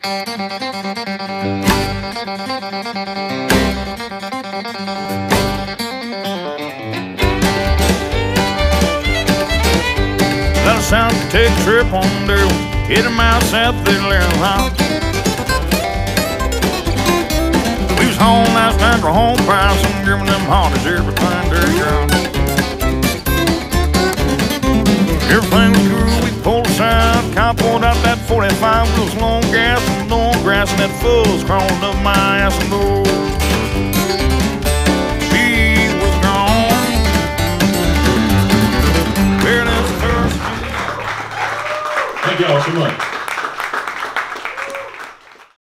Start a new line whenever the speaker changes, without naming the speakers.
Let us out to take a trip on there, hit 'em out south of Little House. We was home last night for home price and giving them hotties everything they're got. Everything was cool, we pulled aside, Kyle pulled out that 45 with those long gas and long grass, and that fuzz crawling up my ass and oh.